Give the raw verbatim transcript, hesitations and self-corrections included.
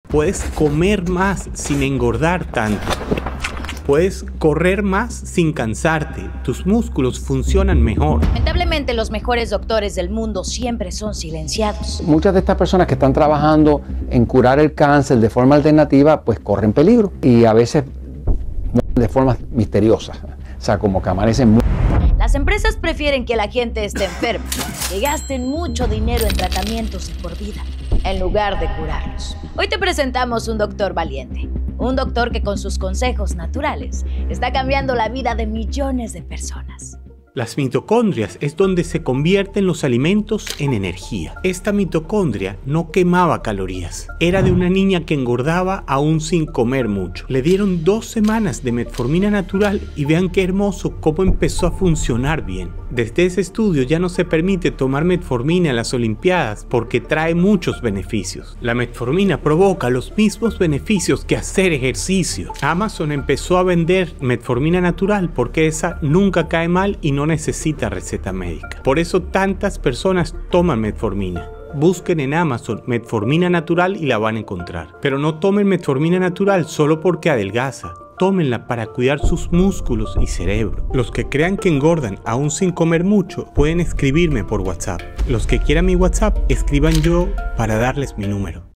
Puedes comer más sin engordar tanto. Puedes correr más sin cansarte. Tus músculos funcionan mejor. Lamentablemente, los mejores doctores del mundo siempre son silenciados. Muchas de estas personas que están trabajando en curar el cáncer de forma alternativa, pues corren peligro y a veces de forma misteriosa. O sea, como que amanecen muy... Las empresas prefieren que la gente esté enferma, que gasten mucho dinero en tratamientos de por vida, en lugar de curarlos. Hoy te presentamos un doctor valiente. Un doctor que con sus consejos naturales está cambiando la vida de millones de personas. Las mitocondrias es donde se convierten los alimentos en energía. Esta mitocondria no quemaba calorías. Era de una niña que engordaba aún sin comer mucho. Le dieron dos semanas de metformina natural y vean qué hermoso cómo empezó a funcionar bien. Desde ese estudio ya no se permite tomar metformina en las Olimpiadas porque trae muchos beneficios. La metformina provoca los mismos beneficios que hacer ejercicio. Amazon empezó a vender metformina natural porque esa nunca cae mal y no necesita receta médica. Por eso tantas personas toman metformina. Busquen en Amazon metformina natural y la van a encontrar. Pero no tomen metformina natural solo porque adelgaza. Tómenla para cuidar sus músculos y cerebro. Los que crean que engordan aún sin comer mucho pueden escribirme por WhatsApp. Los que quieran mi WhatsApp, escriban yo para darles mi número.